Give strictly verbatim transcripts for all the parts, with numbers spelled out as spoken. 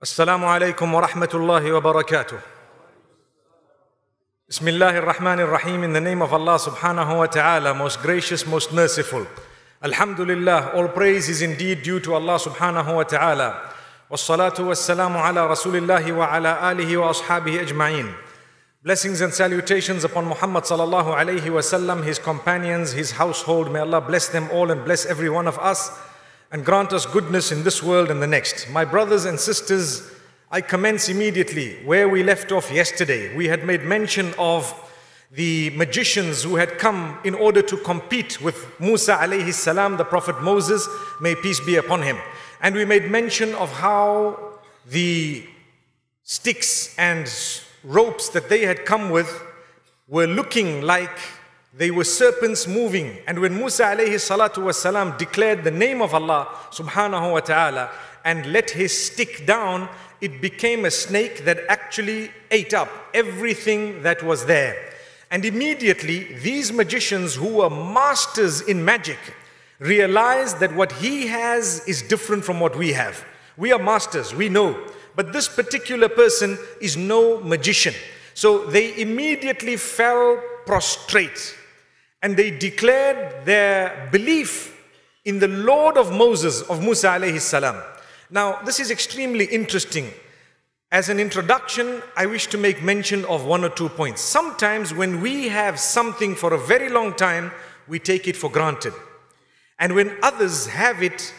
Assalamu alaikum wa rahmatullahi wa barakatuh. Bismillahir Rahmanir Rahim. In the name of Allah subhanahu wa ta'ala, most gracious, most merciful. Alhamdulillah, all praise is indeed due to Allah subhanahu wa ta'ala. Wassalatu wassalamu ala rasulillahi wa ala alihi wa ashabihi ajma'in. Blessings and salutations upon Muhammad sallallahu alayhi wa sallam, his companions, his household. May Allah bless them all and bless every one of us and grant us goodness in this world and the next. My brothers and sisters, I commence immediately where we left off yesterday. We had made mention of the magicians who had come in order to compete with Musa alayhi salam, the Prophet Moses, may peace be upon him. And we made mention of how the sticks and ropes that they had come with were looking like they were serpents moving. And when Musa alayhi salatu wasalam declared the name of Allah subhanahu wa ta'ala and let his stick down, it became a snake that actually ate up everything that was there. And immediately these magicians who were masters in magic realized that what he has is different from what we have. We are masters, we know, but this particular person is no magician. So they immediately fell prostrate and they declared their belief in the Lord of Moses, of Musa alayhi salam. Now, this is extremely interesting. As an introduction, I wish to make mention of one or two points. Sometimes when we have something for a very long time, we take it for granted. And when others have it,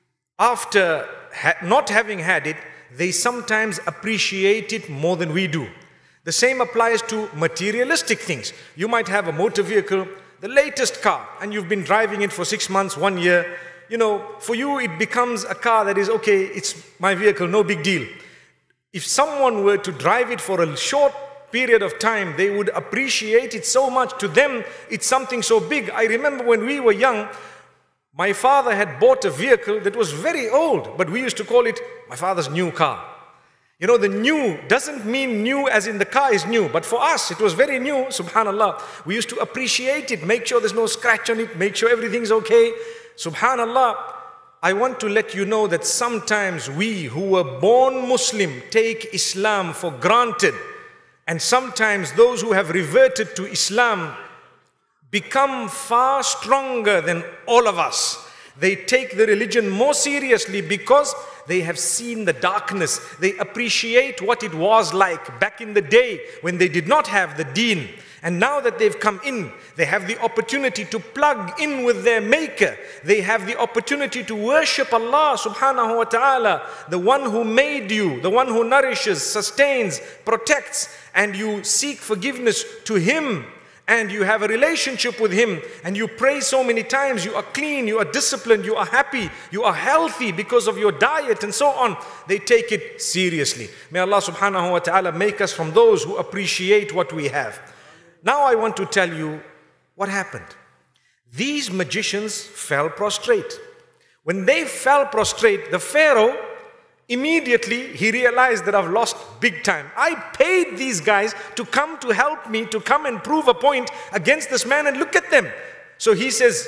after ha not having had it, they sometimes appreciate it more than we do. The same applies to materialistic things. You might have a motor vehicle, the latest car, and you've been driving it for six months, one year. You know, for you it becomes a car that is, okay, it's my vehicle, no big deal. If someone were to drive it for a short period of time, they would appreciate it so much. To them, it's something so big. I remember when we were young, my father had bought a vehicle that was very old, but we used to call it my father's new car. You know, the new doesn't mean new as in the car is new, but for us, it was very new, subhanallah. We used to appreciate it, make sure there's no scratch on it, make sure everything's okay. Subhanallah, I want to let you know that sometimes we who were born Muslim take Islam for granted. And sometimes those who have reverted to Islam become far stronger than all of us. They take the religion more seriously because they have seen the darkness. They appreciate what it was like back in the day when they did not have the deen. And now that they've come in, they have the opportunity to plug in with their maker. They have the opportunity to worship Allah subhanahu wa ta'ala, the one who made you, the one who nourishes, sustains, protects, and you seek forgiveness to Him. And you have a relationship with Him, and you pray so many times, you are clean, you are disciplined, you are happy, you are healthy because of your diet and so on. They take it seriously. May Allah subhanahu wa ta'ala make us from those who appreciate what we have. Now I want to tell you what happened. These magicians fell prostrate. When they fell prostrate, the Pharaoh, immediately he realized that I've lost big time. I paid these guys to come to help me, to come and prove a point against this man, and look at them. So he says,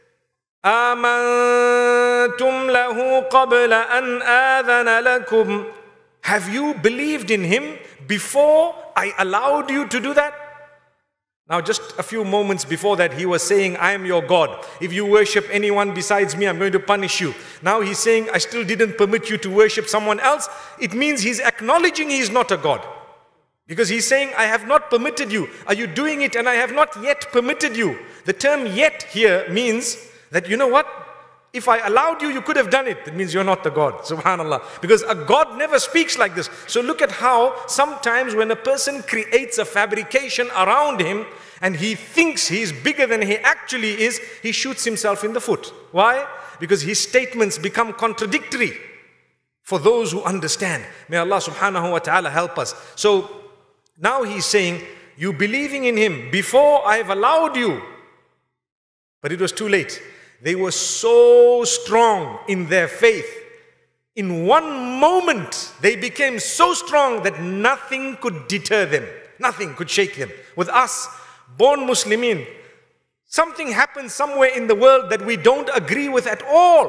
آمنتم له قبل أن آذن لكم. Have you believed in him before I allowed you to do that? Now just a few moments before that, he was saying, I am your God. If you worship anyone besides me, I'm going to punish you. Now he's saying, I still didn't permit you to worship someone else. It means he's acknowledging he's not a God. Because he's saying, I have not permitted you. Are you doing it? And I have not yet permitted you. The term yet here means that, you know what? If I allowed you, you could have done it. That means you're not the God, subhanallah. Because a God never speaks like this. So look at how sometimes when a person creates a fabrication around him and he thinks he's bigger than he actually is, he shoots himself in the foot. Why? Because his statements become contradictory for those who understand. May Allah subhanahu wa ta'ala help us. So now he's saying, you believing in him before I've allowed you. But it was too late. They were so strong in their faith. In one moment, they became so strong that nothing could deter them. Nothing could shake them. With us, born Muslimin, something happens somewhere in the world that we don't agree with at all.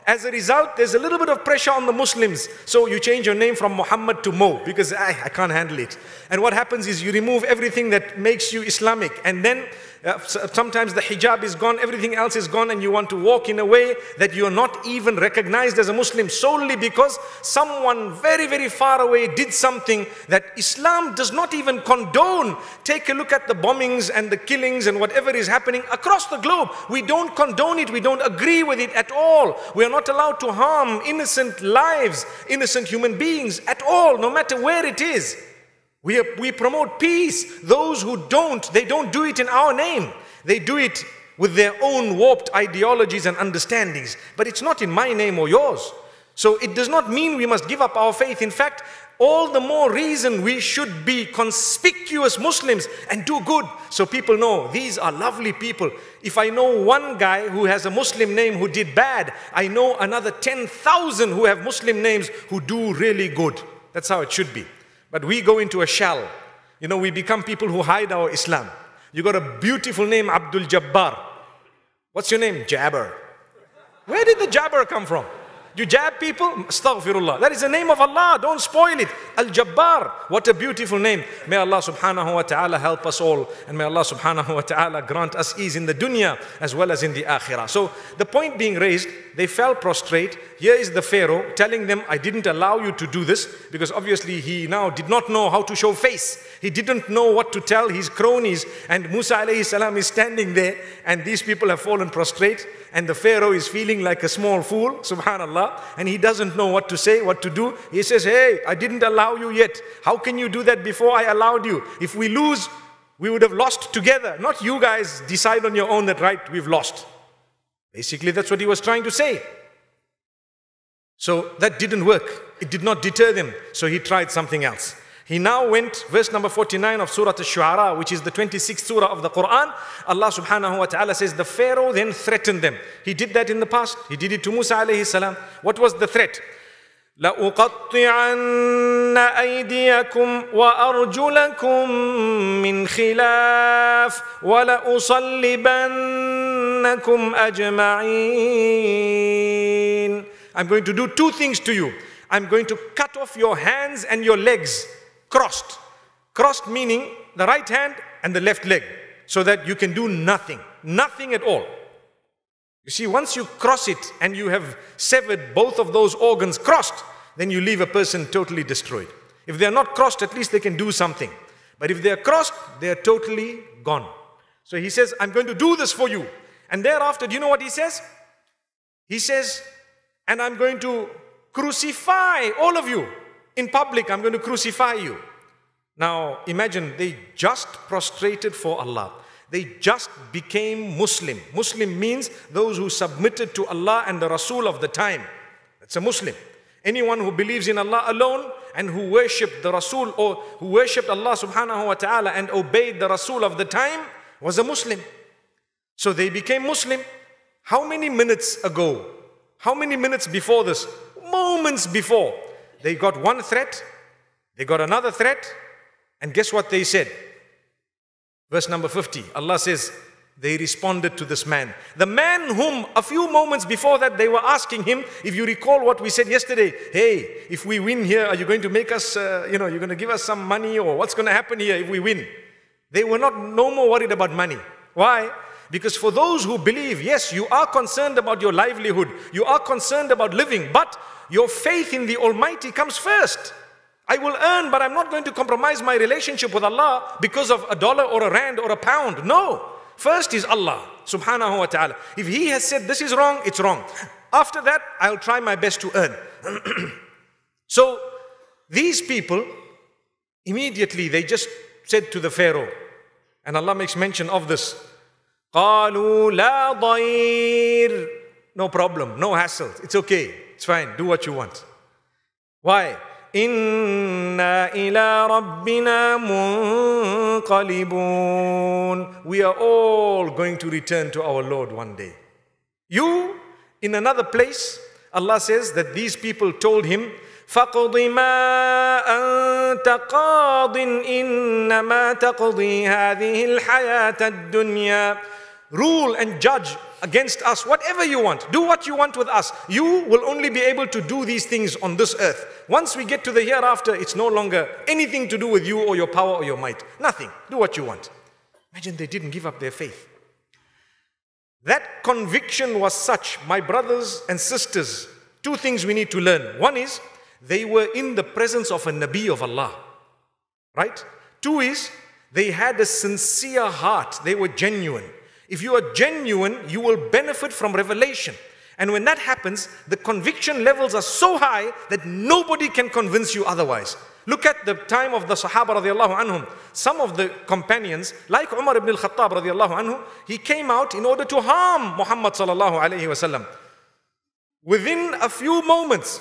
As a result, there's a little bit of pressure on the Muslims. So you change your name from Muhammad to Mo because I, I can't handle it. And what happens is you remove everything that makes you Islamic. And then uh, sometimes the hijab is gone, everything else is gone, and you want to walk in a way that you are not even recognized as a Muslim solely because someone very, very far away did something that Islam does not even condone. Take a look at the bombings and the killings and whatever is happening across the globe. We don't condone it. We don't agree with it at all. We are not allowed to harm innocent lives, innocent human beings at all, no matter where it is. We, are, we promote peace. Those who don't, they don't do it in our name. They do it with their own warped ideologies and understandings. But it's not in my name or yours. So it does not mean we must give up our faith. In fact, all the more reason we should be conspicuous Muslims and do good so people know these are lovely people. If I know one guy who has a Muslim name who did bad, I know another ten thousand who have Muslim names who do really good. That's how it should be. But we go into a shell. You know, we become people who hide our Islam. You got a beautiful name, Abdul Jabbar. What's your name? Jabber. Where did the Jabber come from? You jab people? Astaghfirullah. That is the name of Allah. Don't spoil it. Al-Jabbar. What a beautiful name. May Allah subhanahu wa ta'ala help us all. And may Allah subhanahu wa ta'ala grant us ease in the dunya as well as in the akhirah. So the point being raised, they fell prostrate. Here is the Pharaoh telling them, I didn't allow you to do this, because obviously he now did not know how to show face. He didn't know what to tell his cronies. And Musa alayhi salam is standing there and these people have fallen prostrate. And the Pharaoh is feeling like a small fool, subhanallah, and he doesn't know what to say, what to do. He says, hey, I didn't allow you yet. How can you do that before I allowed you? If we lose, we would have lost together. Not you guys decide on your own that, right, we've lost. Basically, that's what he was trying to say. So that didn't work. It did not deter them. So he tried something else. He now went, verse number forty-nine of Surah Ash-Shu'ara, which is the twenty-sixth surah of the Quran. Allah subhanahu wa ta'ala says, the Pharaoh then threatened them. He did that in the past. He did it to Musa alayhi salam. What was the threat? لَأُقَطِّعَنَّ أَيْدِيَكُمْ وَأَرْجُلَكُمْ مِنْ خِلَافٍ وَلَأُصَلِّبَنَّكُمْ أَجْمَعِينَ. I'm going to do two things to you. I'm going to cut off your hands and your legs, crossed. Crossed meaning the right hand and the left leg, so that you can do nothing, nothing at all. You see, once you cross it and you have severed both of those organs crossed, then you leave a person totally destroyed. If they are not crossed, at least they can do something. But if they are crossed, they are totally gone. So he says, I'm going to do this for you. And thereafter, do you know what he says? He says, and I'm going to crucify all of you in public. I'm going to crucify you. Now imagine, they just prostrated for Allah. They just became Muslim. Muslim means those who submitted to Allah and the Rasul of the time. That's a Muslim. Anyone who believes in Allah alone and who worshipped the Rasul, or who worshipped Allah subhanahu wa ta'ala and obeyed the Rasul of the time, was a Muslim. So they became Muslim. How many minutes ago? How many minutes before this? Moments before, they got one threat, they got another threat, and guess what they said? Verse number fifty, Allah says, they responded to this man. The man whom a few moments before that they were asking him, if you recall what we said yesterday, hey, if we win here, are you going to make us, uh, you know, you're going to give us some money, or what's going to happen here if we win? They were not no more worried about money. Why? Because for those who believe, yes, you are concerned about your livelihood, you are concerned about living, but your faith in the Almighty comes first. I will earn, but I'm not going to compromise my relationship with Allah because of a dollar or a rand or a pound. No. First is Allah subhanahu wa ta'ala. If He has said this is wrong, it's wrong. After that, I'll try my best to earn. So these people, immediately they just said to the Pharaoh, and Allah makes mention of this, قَالُوا لَا ضَيْرٍ. No problem, no hassle, it's okay. It's fine, do what you want. Why? إِنَّا إِلَىٰ رَبِّنَا مُنْقَلِبُونَ. We are all going to return to our Lord one day. You, in another place, Allah says that these people told him, فَقْضِ مَا أَنْتَ قَاضٍ إِنَّمَا تَقْضِي هَذِهِ الْحَيَاةَ الدُّنْيَا. rule and judge against us, whatever you want. Do what you want with us. You will only be able to do these things on this earth. Once we get to the hereafter, it's no longer anything to do with you or your power or your might. Nothing. Do what you want. Imagine they didn't give up their faith. That conviction was such, my brothers and sisters, two things we need to learn. One is, they were in the presence of a Nabi of Allah. Right? Two is, they had a sincere heart. They were genuine. If you are genuine, you will benefit from revelation. And when that happens, the conviction levels are so high that nobody can convince you otherwise. Look at the time of the Sahaba radiallahu anhum. Some of the companions, like Umar ibn al-Khattab radiallahu anhu, he came out in order to harm Muhammad sallallahu alayhi wasallam. Within a few moments,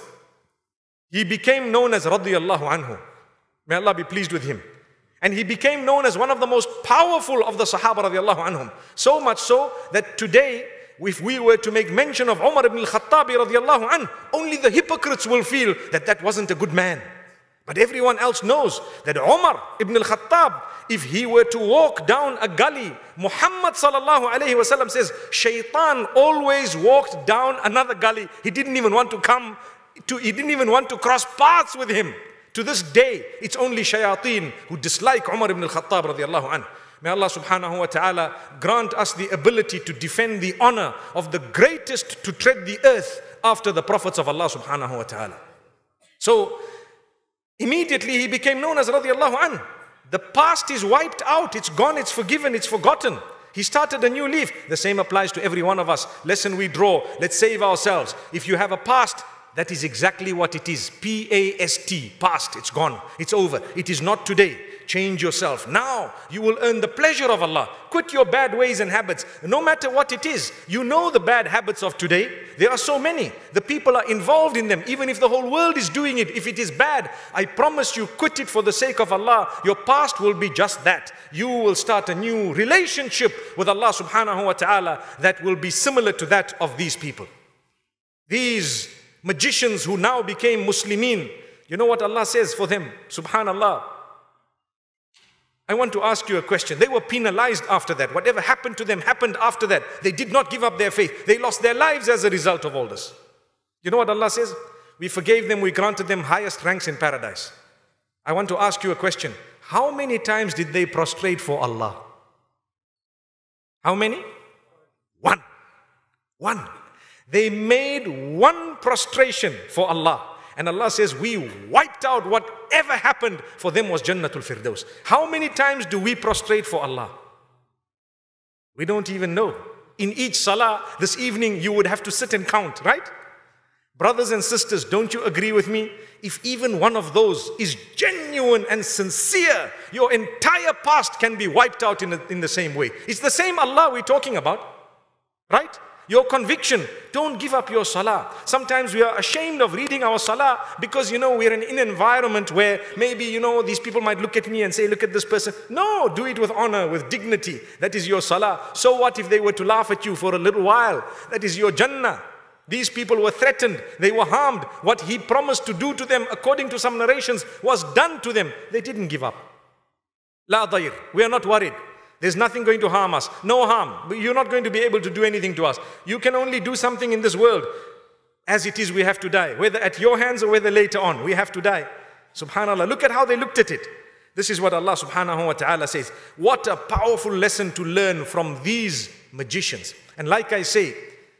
he became known as radiallahu anhu. May Allah be pleased with him. And he became known as one of the most powerful of the Sahaba radiallahu anhum. So much so that today, if we were to make mention of Umar ibn al-Khattab radiallahu anhu, only the hypocrites will feel that that wasn't a good man. But everyone else knows that Umar ibn al-Khattab, if he were to walk down a gully, Muhammad sallallahu alayhi wasallam says, Shaitan always walked down another gully. He didn't even want to come, to, he didn't even want to cross paths with him. To this day, it's only shayateen who dislike Umar ibn al-Khattab radiallahu anhu. May Allah subhanahu wa ta'ala grant us the ability to defend the honor of the greatest to tread the earth after the prophets of Allah subhanahu wa ta'ala. So, immediately he became known as radiallahu anhu. The past is wiped out, it's gone, it's forgiven, it's forgotten. He started a new leaf. The same applies to every one of us. Lesson we draw, let's save ourselves. If you have a past, that is exactly what it is. P A S T, past, it's gone, it's over. It is not today. Change yourself. Now you will earn the pleasure of Allah. Quit your bad ways and habits. No matter what it is, you know the bad habits of today. There are so many. The people are involved in them. Even if the whole world is doing it, if it is bad, I promise you, quit it for the sake of Allah. Your past will be just that. You will start a new relationship with Allah subhanahu wa ta'ala that will be similar to that of these people. These magicians who now became Muslimin, you know what Allah says for them? Subhanallah. I want to ask you a question. They were penalized after that. Whatever happened to them happened after that. They did not give up their faith. They lost their lives as a result of all this. You know what Allah says? We forgave them, we granted them highest ranks in paradise. I want to ask you a question. How many times did they prostrate for Allah? How many? One. One. They made one prostration for Allah. And Allah says, we wiped out whatever happened for them was Jannatul Firdaus. How many times do we prostrate for Allah? We don't even know. In each salah, this evening, you would have to sit and count, right? Brothers and sisters, don't you agree with me? If even one of those is genuine and sincere, your entire past can be wiped out in, a, in the same way. It's the same Allah we're talking about, right? Your conviction, don't give up your salah. Sometimes we are ashamed of reading our salah because, you know, we're in an environment where maybe, you know, these people might look at me and say, look at this person. No, do it with honor, with dignity. That is your salah. So what if they were to laugh at you for a little while? That is your Jannah. These people were threatened. They were harmed. What he promised to do to them, according to some narrations, was done to them. They didn't give up. La dair. We are not worried. There's nothing going to harm us. No harm. You're not going to be able to do anything to us. You can only do something in this world. As it is, we have to die. Whether at your hands or whether later on, we have to die. Subhanallah. Look at how they looked at it. This is what Allah subhanahu wa ta'ala says. What a powerful lesson to learn from these magicians. And like I say,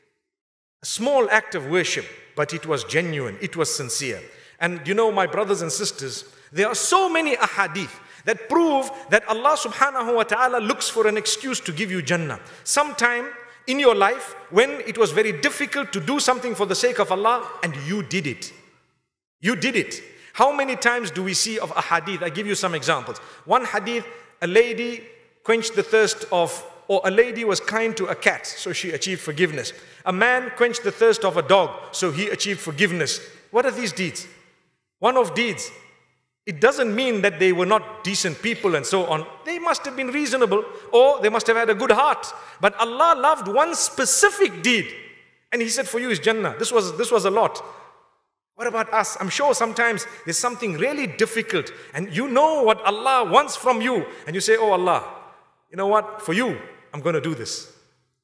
a small act of worship, but it was genuine. It was sincere. And you know, my brothers and sisters, there are so many ahadith that prove that Allah subhanahu wa ta'ala looks for an excuse to give you Jannah. Sometime in your life, when it was very difficult to do something for the sake of Allah, and you did it. You did it. How many times do we see of a hadith? I give you some examples. One hadith, a lady quenched the thirst of, or a lady was kind to a cat, so she achieved forgiveness. A man quenched the thirst of a dog, so he achieved forgiveness. What are these deeds? One of deeds. It doesn't mean that they were not decent people and so on. They must have been reasonable, or they must have had a good heart. But Allah loved one specific deed, and He said, for you is Jannah. This was, this was a lot. What about us? I'm sure sometimes there's something really difficult, and you know what Allah wants from you, and you say, oh Allah, you know what? For you, I'm going to do this.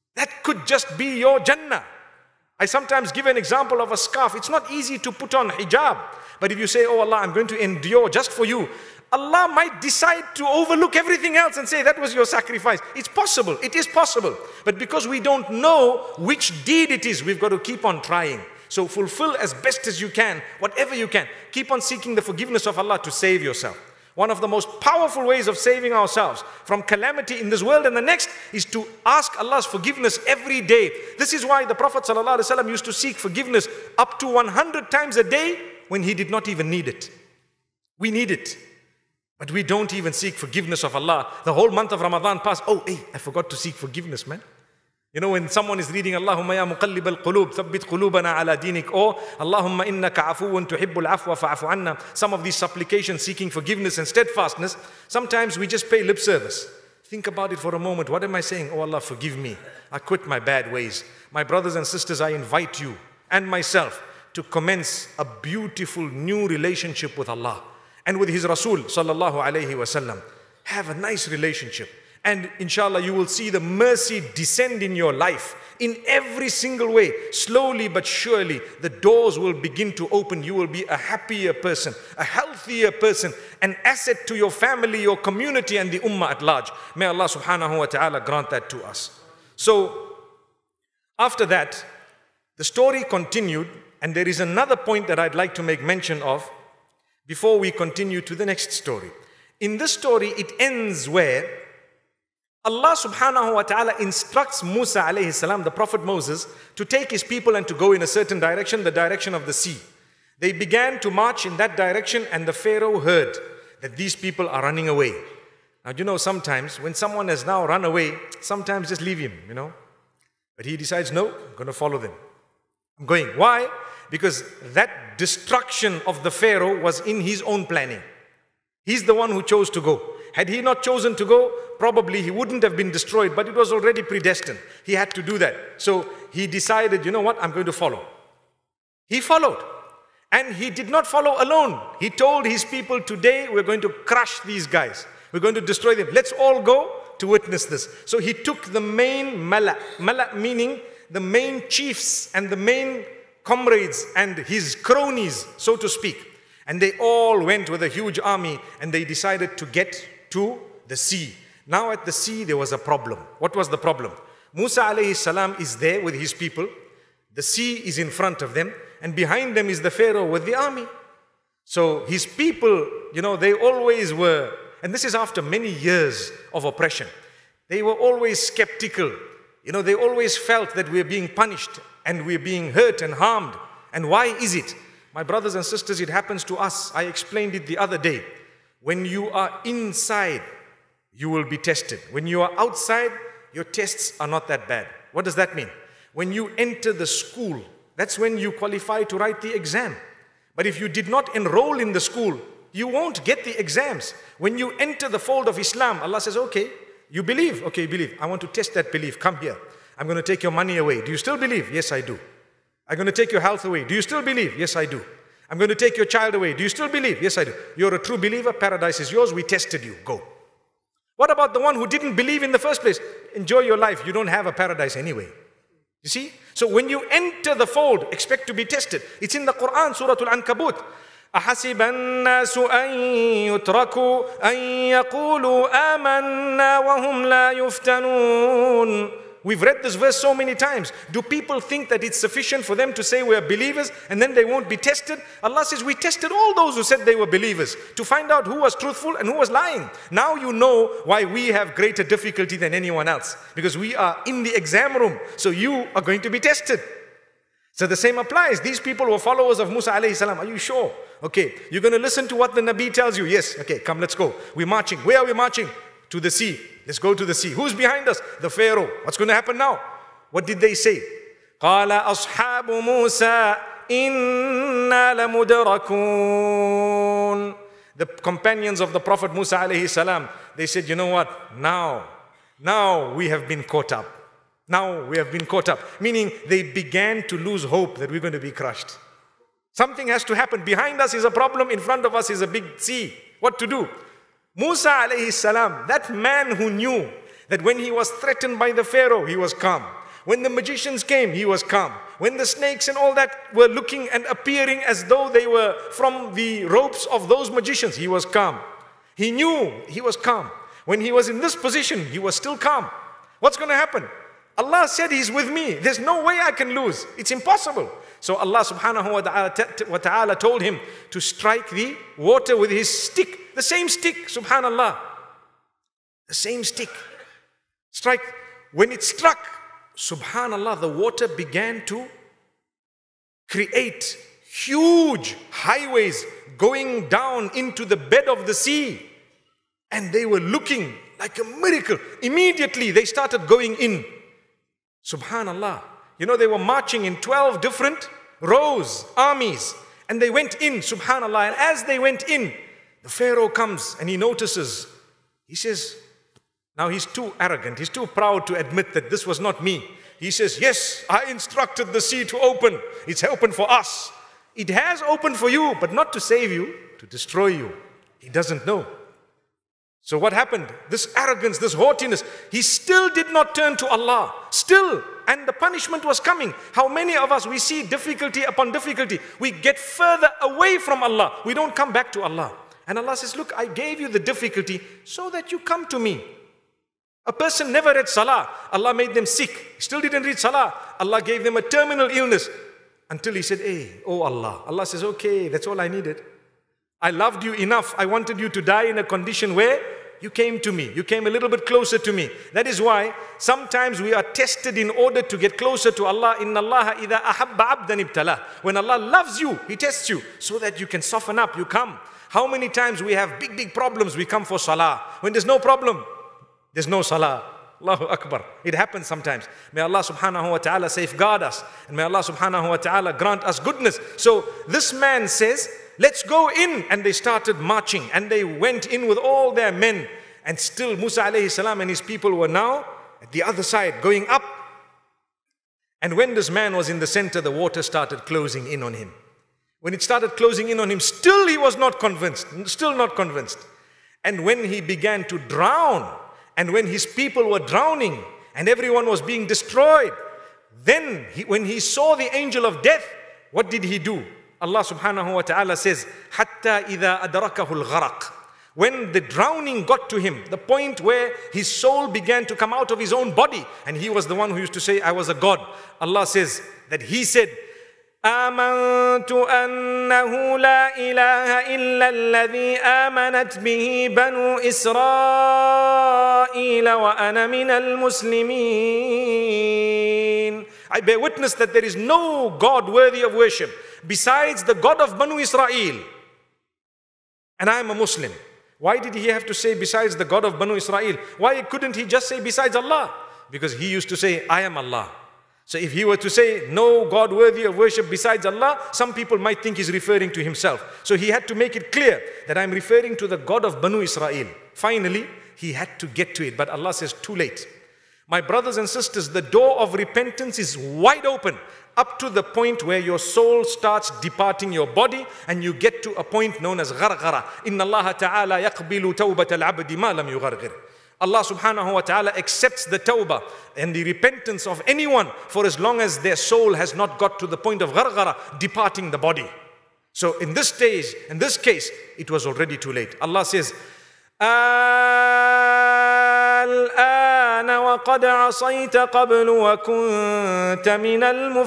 That could just be your Jannah. I sometimes give an example of a scarf. It's not easy to put on hijab. But if you say, oh Allah, I'm going to endure just for you, Allah might decide to overlook everything else and say that was your sacrifice. It's possible. It is possible. But because we don't know which deed it is, we've got to keep on trying. So fulfill as best as you can, whatever you can. Keep on seeking the forgiveness of Allah to save yourself. One of the most powerful ways of saving ourselves from calamity in this world and the next is to ask Allah's forgiveness every day. This is why the Prophet ﷺ used to seek forgiveness up to one hundred times a day when he did not even need it. We need it. But we don't even seek forgiveness of Allah. The whole month of Ramadan passed. Oh, hey, I forgot to seek forgiveness, man. You know, when someone is reading Allahumma ya muqallib al-qulub, thabbit qulubana ala dinik, or Allahumma innaka afuun tuhibbul afwa fa'afu anna. Some of these supplications seeking forgiveness and steadfastness, sometimes we just pay lip service. Think about it for a moment. What am I saying? Oh Allah, forgive me. I quit my bad ways. My brothers and sisters, I invite you and myself to commence a beautiful new relationship with Allah and with His Rasul sallallahu alayhi wasallam. Have a nice relationship. And inshallah, you will see the mercy descend in your life in every single way. Slowly but surely, the doors will begin to open. You will be a happier person, a healthier person, an asset to your family, your community, and the ummah at large. May Allah subhanahu wa ta'ala grant that to us. So, after that, the story continued, and there is another point that I'd like to make mention of before we continue to the next story. In this story, it ends where Allah subhanahu wa ta'ala instructs Musa alayhi salam, the Prophet Moses, to take his people and to go in a certain direction, the direction of the sea. They began to march in that direction, and the Pharaoh heard that these people are running away. Now, you know, sometimes when someone has now run away, sometimes just leave him, you know. But he decides, no, I'm going to follow them. I'm going. Why? Because that destruction of the Pharaoh was in his own planning. He's the one who chose to go. Had he not chosen to go, probably he wouldn't have been destroyed, but it was already predestined. He had to do that. So he decided, you know what, I'm going to follow. He followed. And he did not follow alone. He told his people, today we're going to crush these guys. We're going to destroy them. Let's all go to witness this. So he took the main mala, mala meaning the main chiefs and the main comrades and his cronies, so to speak. And they all went with a huge army, and they decided to get to the sea. Now at the sea there was a problem. What was the problem? Musa alayhi salam is there with his people. The sea is in front of them, and behind them is the Pharaoh with the army. So his people, you know, they always were, and this is after many years of oppression, they were always skeptical. You know, they always felt that we're being punished and we're being hurt and harmed. And why is it? My brothers and sisters, it happens to us. I explained it the other day. When you are inside, you will be tested. When you are outside, your tests are not that bad. What does that mean? When you enter the school, that's when you qualify to write the exam. But if you did not enroll in the school, you won't get the exams. When you enter the fold of Islam, Allah says, okay, you believe? Okay, you believe. I want to test that belief. Come here. I'm going to take your money away. Do you still believe? Yes, I do. I'm going to take your health away. Do you still believe? Yes, I do. I'm going to take your child away. Do you still believe? Yes, I do. You're a true believer. Paradise is yours. We tested you. Go. What about the one who didn't believe in the first place? Enjoy your life. You don't have a paradise anyway. You see? So when you enter the fold, expect to be tested. It's in the Quran, Surah Al-Ankabut. أَحَسِبَ النَّاسُ أَن يُتْرَكُوا أَن يَقُولُوا آمَنَّا وَهُمْ لَا يُفْتَنُونَ. We've read this verse so many times. Do people think that it's sufficient for them to say we are believers and then they won't be tested? Allah says we tested all those who said they were believers to find out who was truthful and who was lying. Now you know why we have greater difficulty than anyone else, because we are in the exam room. So you are going to be tested. So the same applies. These people were followers of Musa alayhi salam. Are you sure? Okay, you're going to listen to what the Nabi tells you. Yes, okay, come, let's go. We're marching. Where are we marching? To the sea. Let's go to the sea. Who's behind us? The Pharaoh. What's going to happen now? What did they say? قَالَ أَصْحَابُ مُوسَى إِنَّا لَمُدْرَكُونَ. The companions of the Prophet Musa alayhi salam, they said, you know what? Now, now we have been caught up. Now we have been caught up. Meaning they began to lose hope that we're going to be crushed. Something has to happen. Behind us is a problem. In front of us is a big sea. What to do? Musa alayhi salam, that man who knew That when he was threatened by the Pharaoh, he was calm. When the magicians came, he was calm. When the snakes and all that were looking and appearing as though they were from the ropes of those magicians, he was calm. He knew he was calm. When he was in this position, he was still calm. What's going to happen? Allah said He's with me. There's no way I can lose. It's impossible. So Allah subhanahu wa ta'ala told him to strike the water with his stick. The same stick, subhanallah. The same stick. Strike. When it struck, subhanallah, the water began to create huge highways going down into the bed of the sea. And they were looking like a miracle. Immediately they started going in. Subhanallah. You know, they were marching in twelve different rows, armies. And they went in, subhanallah. And as they went in, the Pharaoh comes and he notices. He says, now he's too arrogant. He's too proud to admit that this was not me. He says, yes, I instructed the sea to open. It's open for us. It has opened for you, but not to save you, to destroy you. He doesn't know. So what happened? This arrogance, this haughtiness, he still did not turn to Allah. Still. And the punishment was coming. How many of us, we see difficulty upon difficulty. We get further away from Allah. We don't come back to Allah. And Allah says, look, I gave you the difficulty so that you come to me. A person never read Salah. Allah made them sick. Still didn't read Salah. Allah gave them a terminal illness. Until he said, hey, oh Allah. Allah says, okay, that's all I needed. I loved you enough. I wanted you to die in a condition where you came to me. You came a little bit closer to me. That is why sometimes we are tested in order to get closer to Allah. Inna Allah idha ahabba abdan ibtalah. When Allah loves you, He tests you so that you can soften up. You come. How many times we have big, big problems, we come for Salah. When there's no problem, there's no Salah. Allahu Akbar. It happens sometimes. May Allah subhanahu wa ta'ala safeguard us. And may Allah subhanahu wa ta'ala grant us goodness. So this man says, let's go in. And they started marching. And they went in with all their men. And still Musa alayhi salam and his people were now at the other side going up. And when this man was in the center, the water started closing in on him. When it started closing in on him, still he was not convinced. Still not convinced. And when he began to drown, and when his people were drowning, and everyone was being destroyed, then he, when he saw the angel of death, what did he do? Allah subhanahu wa ta'ala says, حَتَّى إِذَا أَدْرَكَهُ الْغَرَقِ. When the drowning got to him, the point where his soul began to come out of his own body, and he was the one who used to say, I was a God. Allah says that he said, آمنت أنه لا إله إلا الذي آمنت به بنو إسرائيل وأنا من المسلمين. I bear witness that there is no God worthy of worship besides the God of Banu Israel. And I am a Muslim. Why did he have to say besides the God of Banu Israel? Why couldn't he just say besides Allah? Because he used to say, I am Allah. So if he were to say, no God worthy of worship besides Allah, some people might think he's referring to himself. So he had to make it clear that I'm referring to the God of Banu Israel. Finally, he had to get to it. But Allah says, too late. My brothers and sisters, the door of repentance is wide open up to the point where your soul starts departing your body and you get to a point known as gharghara. Inna Allah ta'ala yaqbilu tawbat al-abdi ma lam yugharghir. Allah subhanahu wa ta'ala accepts the tawbah and the repentance of anyone for as long as their soul has not got to the point of gharghara, departing the body. So in this stage, in this case, it was already too late. Allah says, الآن وقد عصيت قبل وكنت من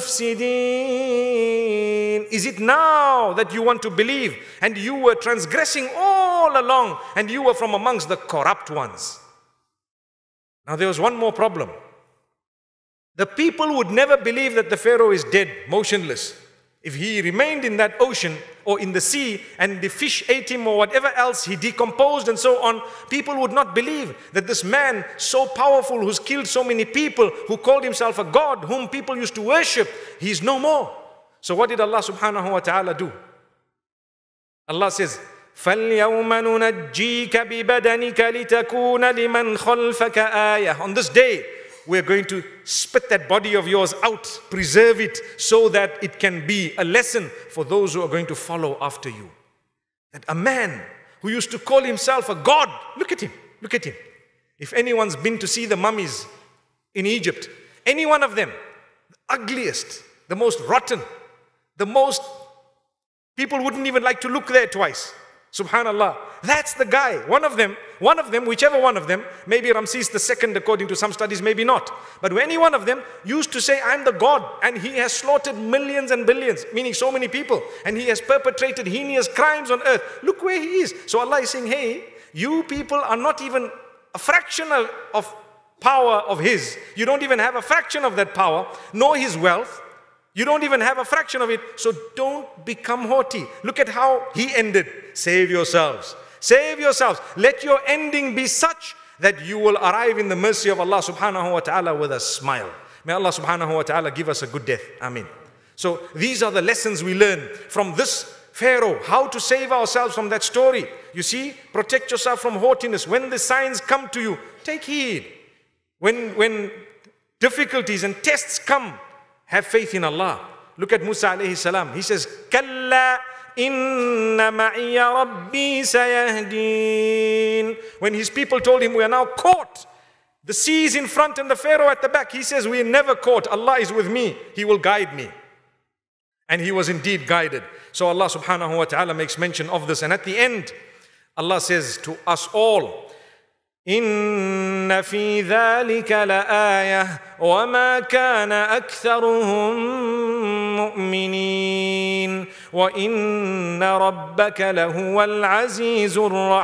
المفسدين. Is it now that you want to believe and you were transgressing all along and you were from amongst the corrupt ones? Now there was one more problem. The people would never believe that the Pharaoh is dead, motionless. If he remained in that ocean or in the sea and the fish ate him or whatever else, he decomposed and so on, people would not believe that this man so powerful who's killed so many people, who called himself a God, whom people used to worship, he is no more. So what did Allah subhanahu wa ta'ala do? Allah says, فَالْيَوْمَ نُنَجِّيكَ بِبَدَنِكَ لِتَكُونَ لِمَنْ خَلْفَكَ آيَةً. On this day, we're going to spit that body of yours out, preserve it so that it can be a lesson for those who are going to follow after you. That a man who used to call himself a God, look at him, look at him. If anyone's been to see the mummies in Egypt, any one of them, the ugliest, the most rotten, the most, people wouldn't even like to look there twice. Subhanallah. That's the guy. One of them, one of them, whichever one of them, maybe Ramses the second according to some studies, maybe not. But any one of them used to say, I'm the God, and he has slaughtered millions and billions, meaning so many people, and he has perpetrated heinous crimes on earth. Look where he is. So Allah is saying, hey, you people are not even a fraction of, of power of his. You don't even have a fraction of that power, nor his wealth. You don't even have a fraction of it, so don't become haughty. Look at how he ended. Save yourselves. Save yourselves. Let your ending be such that you will arrive in the mercy of Allah subhanahu wa ta'ala with a smile. May Allah subhanahu wa ta'ala give us a good death. Ameen. So these are the lessons we learn from this Pharaoh, how to save ourselves from that story. You see, protect yourself from haughtiness. When the signs come to you, take heed. When, when difficulties and tests come, have faith in Allah. Look at Musa alayhi salam. He says, Kalla inna ma'iya rabbi sayahdeen. When his people told him, we are now caught. The sea is in front and the Pharaoh at the back. He says, we are never caught. Allah is with me. He will guide me. And he was indeed guided. So Allah subhanahu wa ta'ala makes mention of this. And at the end, Allah says to us all, إن في ذلك لآية وما كان أكثرهم مؤمنين وإن ربك لهو العزيز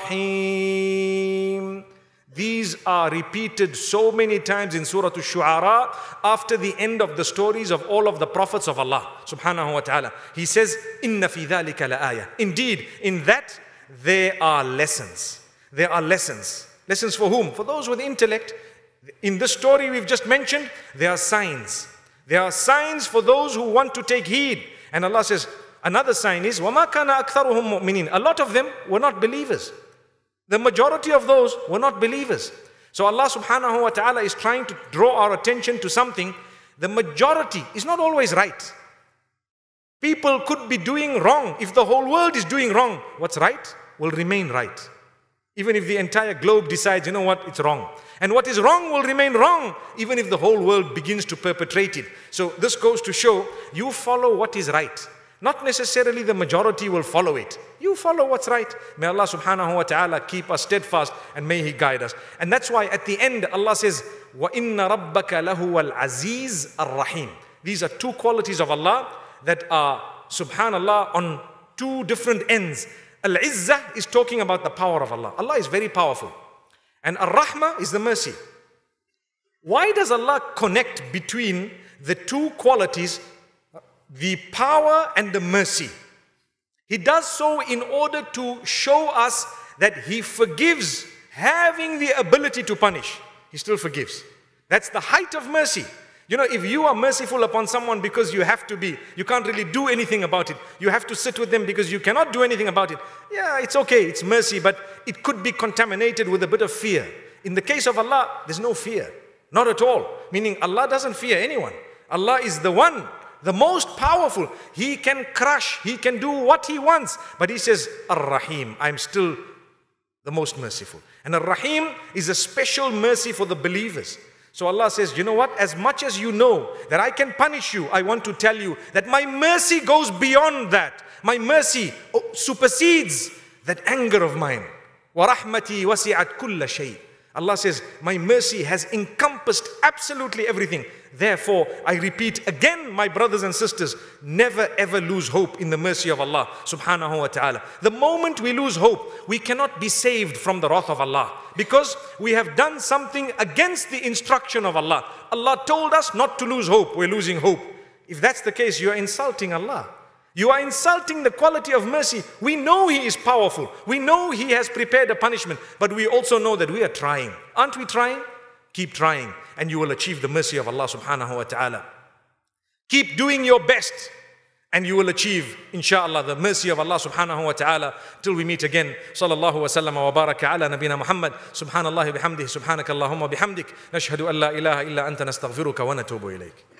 الرحيم. These are repeated so many times in Surah Al-Shu'ara after the end of the stories of all of the prophets of Allah subhanahu wa ta'ala. He says, إن في ذلك لآية. Indeed, in that there are lessons. There are lessons. Lessons for whom? For those with intellect. In this story we've just mentioned, there are signs. There are signs for those who want to take heed. And Allah says, another sign is, وَمَا كَانَ أَكْثَرُهُمْ مُؤْمِنِينَ. A lot of them were not believers. The majority of those were not believers. So Allah subhanahu wa ta'ala is trying to draw our attention to something. The majority is not always right. People could be doing wrong. If the whole world is doing wrong, what's right will remain right. Even if the entire globe decides, you know what, it's wrong. And what is wrong will remain wrong, even if the whole world begins to perpetrate it. So this goes to show, you follow what is right. Not necessarily the majority will follow it. You follow what's right. May Allah subhanahu wa ta'ala keep us steadfast and may He guide us. And that's why at the end Allah says, وَإِنَّ رَبَّكَ لَهُوَ الْعَزِيزُ الرَّحِيمُ. These are two qualities of Allah that are, subhanallah, on two different ends. Al-Izzah is talking about the power of Allah. Allah is very powerful. And Ar-Rahmah is the mercy. Why does Allah connect between the two qualities, the power and the mercy? He does so in order to show us that He forgives, having the ability to punish. He still forgives. That's the height of mercy. You know, if you are merciful upon someone because you have to be, you can't really do anything about it. You have to sit with them because you cannot do anything about it. Yeah, it's okay, it's mercy, but it could be contaminated with a bit of fear. In the case of Allah, there's no fear. Not at all. Meaning Allah doesn't fear anyone. Allah is the one, the most powerful. He can crush, He can do what He wants. But He says, Ar-Rahim, I'm still the most merciful. And Ar-Rahim is a special mercy for the believers. So Allah says, you know what, as much as you know that I can punish you, I want to tell you that my mercy goes beyond that. My mercy supersedes that anger of mine. وَرَحْمَتِي وَسِعَتْ كُلَّ شَيْءٍ. Allah says, my mercy has encompassed absolutely everything. Therefore, I repeat again, my brothers and sisters, never ever lose hope in the mercy of Allah subhanahu wa ta'ala. The moment we lose hope, we cannot be saved from the wrath of Allah, because we have done something against the instruction of Allah. Allah told us not to lose hope. We're losing hope. If that's the case, you are insulting Allah. You are insulting the quality of mercy. We know He is powerful. We know He has prepared a punishment, but we also know that we are trying. Aren't we trying? Keep trying and you will achieve the mercy of Allah subhanahu wa ta'ala. Keep doing your best and you will achieve, inshallah, the mercy of Allah subhanahu wa ta'ala. Till we meet again. Sallallahu wa sallam wa baraka ala nabina Muhammad. Subhanallahi bihamdihi, subhanakallahumma bihamdik. Nashhadu an la ilaha illa anta nastaghfiruka wa natubu ilayk.